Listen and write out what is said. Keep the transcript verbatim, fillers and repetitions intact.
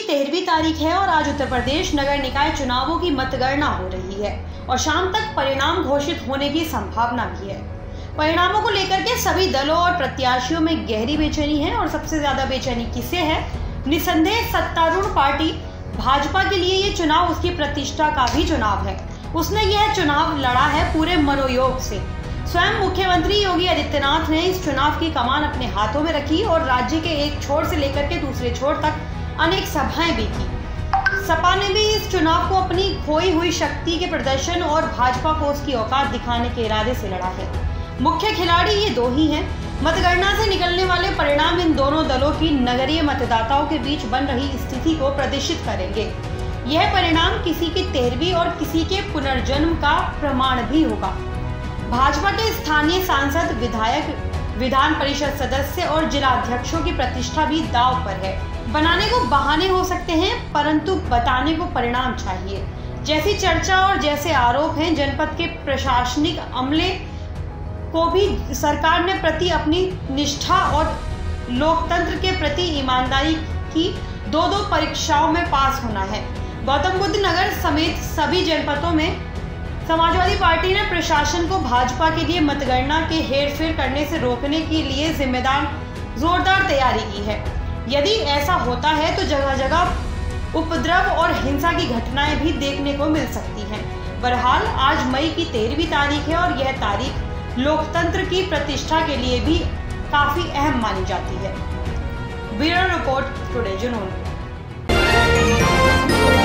तेरहवीं तारीख है और आज उत्तर प्रदेश नगर निकाय चुनावों की मतगणना हो रही है और शाम तक परिणाम घोषित होने की संभावना भी है। परिणामों को लेकर के सभी दलों और प्रत्याशियों में गहरी बेचैनी है और सबसे ज्यादा बेचैनी किसे है? निसंदेह सत्तारूढ़ पार्टी भाजपा के लिए ये चुनाव उसकी प्रतिष्ठा का भी चुनाव है। उसने यह चुनाव लड़ा है पूरे मनोयोग से। स्वयं मुख्यमंत्री योगी आदित्यनाथ ने इस चुनाव की कमान अपने हाथों में रखी और राज्य के एक छोर से लेकर के दूसरे छोर तक अनेक सभाएं भी की। सपा ने भी इस चुनाव को अपनी खोई हुई शक्ति के प्रदर्शन और भाजपा को उसकी औकात दिखाने के इरादे से लड़ा है। मुख्य खिलाड़ी ये दो ही हैं। मतगणना से निकलने वाले परिणाम इन दोनों दलों की नगरीय मतदाताओं के बीच बन रही स्थिति को प्रदर्शित करेंगे। यह परिणाम किसी की तेरहवीं और किसी के पुनर्जन्म का प्रमाण भी होगा। भाजपा के स्थानीय सांसद, विधायक, विधान परिषद सदस्य और जिला अध्यक्षों की प्रतिष्ठा भी दांव पर है। बनाने को बहाने हो सकते हैं, परंतु बताने को परिणाम चाहिए। जैसी चर्चा और जैसे आरोप हैं, जनपद के प्रशासनिक अमले को भी सरकार ने प्रति अपनी निष्ठा और लोकतंत्र के प्रति ईमानदारी की दो दो परीक्षाओं में पास होना है। गौतम बुद्ध नगर समेत सभी जनपदों में समाजवादी पार्टी ने प्रशासन को भाजपा के लिए मतगणना के हेरफेर करने से रोकने के लिए जिम्मेदार जोरदार तैयारी की है। यदि ऐसा होता है तो जगह जगह उपद्रव और हिंसा की घटनाएं भी देखने को मिल सकती हैं। बहरहाल आज मई की तेरहवीं तारीख है और यह तारीख लोकतंत्र की प्रतिष्ठा के लिए भी काफी अहम मानी जाती है। ब्यूरो रिपोर्ट, टुडे जुनून।